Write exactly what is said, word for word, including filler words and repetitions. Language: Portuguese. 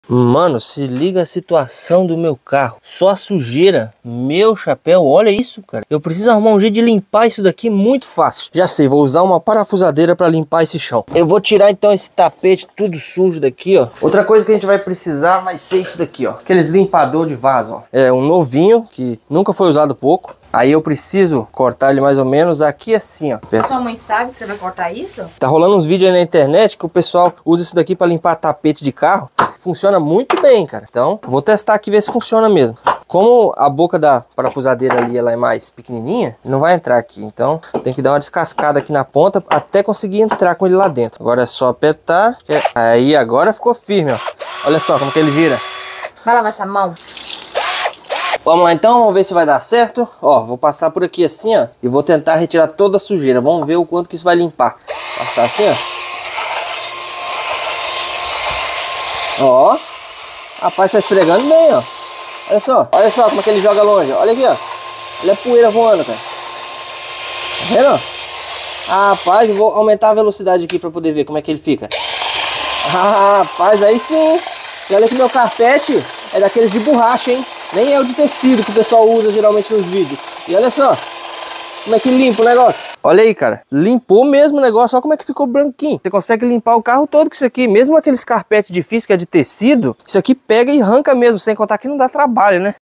Mano, se liga a situação do meu carro. Só a sujeira. Meu chapéu, olha isso, cara. Eu preciso arrumar um jeito de limpar isso daqui muito fácil. Já sei, vou usar uma parafusadeira para limpar esse chão. Eu vou tirar então esse tapete tudo sujo daqui, ó. Outra coisa que a gente vai precisar vai ser isso daqui, ó. Aqueles limpador de vaso, ó. É um novinho que nunca foi usado pouco. Aí eu preciso cortar ele mais ou menos aqui assim, ó. Sua mãe sabe que você vai cortar isso? Tá rolando uns vídeos aí na internet que o pessoal usa isso daqui para limpar tapete de carro. Funciona muito bem, cara. Então, vou testar aqui, ver se funciona mesmo. Como a boca da parafusadeira ali ela é mais pequenininha, não vai entrar aqui. Então, tem que dar uma descascada aqui na ponta até conseguir entrar com ele lá dentro. Agora é só apertar. Aí, agora ficou firme, ó. Olha só como que ele gira. Vai lavar essa mão. Vamos lá então, vamos ver se vai dar certo. Ó, vou passar por aqui assim, ó. E vou tentar retirar toda a sujeira. Vamos ver o quanto que isso vai limpar. Passar assim, ó. Ó, rapaz, tá esfregando bem, ó. Olha só, olha só como é que ele joga longe. Olha aqui, ó. Olha a poeira voando, cara. Tá vendo? Ah, rapaz, eu vou aumentar a velocidade aqui pra poder ver como é que ele fica. Ah, rapaz, aí sim. E olha que meu carpete é daqueles de borracha, hein? Nem é o de tecido que o pessoal usa geralmente nos vídeos. E olha só como é que limpa o negócio. Olha aí, cara. Limpou mesmo o negócio. Olha como é que ficou branquinho. Você consegue limpar o carro todo com isso aqui. Mesmo aqueles carpetes difíceis que é de tecido, isso aqui pega e arranca mesmo. Sem contar que não dá trabalho, né?